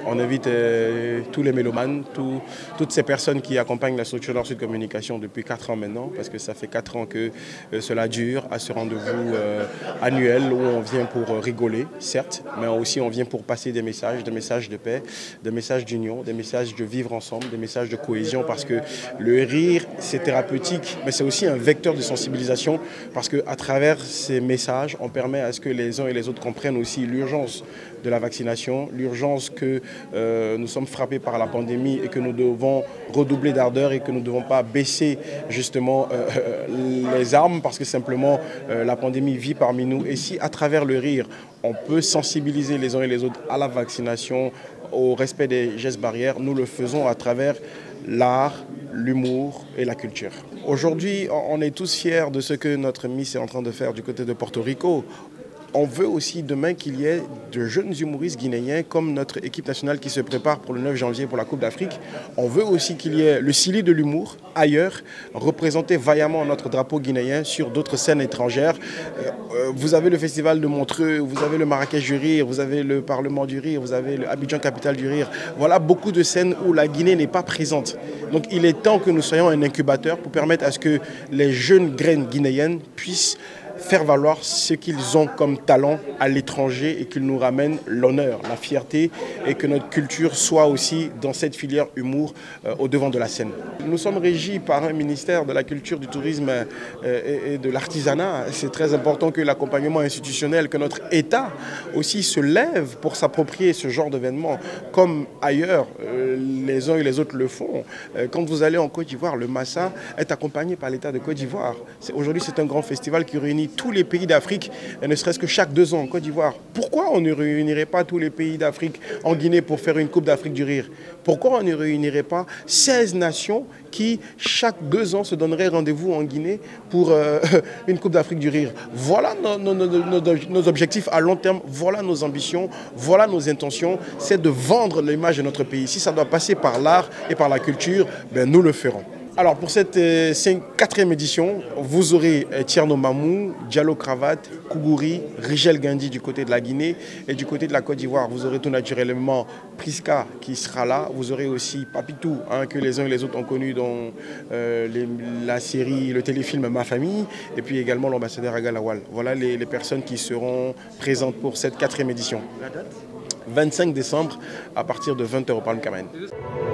On invite tous les mélomanes, toutes ces personnes qui accompagnent la structure Nord-Sud Communication depuis 4 ans maintenant, parce que ça fait 4 ans que cela dure, à ce rendez-vous annuel où on vient pour rigoler, certes, mais aussi on vient pour passer des messages de paix, des messages d'union, des messages de vivre ensemble, des messages de cohésion, parce que le rire, c'est thérapeutique, mais c'est aussi un vecteur de sensibilisation, parce qu'à travers ces messages, on permet à ce que les uns et les autres comprennent aussi l'urgence de la vaccination, l'urgence que nous sommes frappés par la pandémie et que nous devons redoubler d'ardeur et que nous ne devons pas baisser justement les armes parce que simplement la pandémie vit parmi nous. Et si à travers le rire, on peut sensibiliser les uns et les autres à la vaccination, au respect des gestes barrières, nous le faisons à travers l'art, l'humour et la culture. Aujourd'hui, on est tous fiers de ce que notre Miss est en train de faire du côté de Porto Rico. On veut aussi demain qu'il y ait de jeunes humoristes guinéens comme notre équipe nationale qui se prépare pour le 9 janvier pour la Coupe d'Afrique. On veut aussi qu'il y ait le Sili de l'humour ailleurs, représenter vaillamment notre drapeau guinéen sur d'autres scènes étrangères. Vous avez le Festival de Montreux, vous avez le Marrakech du Rire, vous avez le Parlement du Rire, vous avez le Abidjan Capitale du Rire. Voilà beaucoup de scènes où la Guinée n'est pas présente. Donc il est temps que nous soyons un incubateur pour permettre à ce que les jeunes graines guinéennes puissent faire valoir ce qu'ils ont comme talent à l'étranger et qu'ils nous ramènent l'honneur, la fierté et que notre culture soit aussi dans cette filière humour au devant de la scène. Nous sommes régis par un ministère de la culture, du tourisme et de l'artisanat. C'est très important que l'accompagnement institutionnel, que notre État aussi se lève pour s'approprier ce genre d'événement comme ailleurs les uns et les autres le font. Quand vous allez en Côte d'Ivoire, le Massa est accompagné par l'État de Côte d'Ivoire. Aujourd'hui, c'est un grand festival qui réunit tous les pays d'Afrique, et ne serait-ce que chaque 2 ans en Côte d'Ivoire. Pourquoi on ne réunirait pas tous les pays d'Afrique en Guinée pour faire une Coupe d'Afrique du Rire? Pourquoi on ne réunirait pas 16 nations qui, chaque 2 ans, se donneraient rendez-vous en Guinée pour une Coupe d'Afrique du Rire? Voilà nos objectifs à long terme, voilà nos ambitions, voilà nos intentions, c'est de vendre l'image de notre pays. Si ça doit passer par l'art et par la culture, ben nous le ferons. Alors pour cette 4e édition, vous aurez Tierno Mamou, Diallo Cravate, Kougouri, Rigel Gandhi du côté de la Guinée et du côté de la Côte d'Ivoire. Vous aurez tout naturellement Priska qui sera là. Vous aurez aussi Papitou, que les uns et les autres ont connu dans la série, le téléfilm Ma Famille, et puis également l'ambassadeur Agalawal. Voilà les personnes qui seront présentes pour cette 4e édition. 25 décembre à partir de 20 h au Palm Cayman.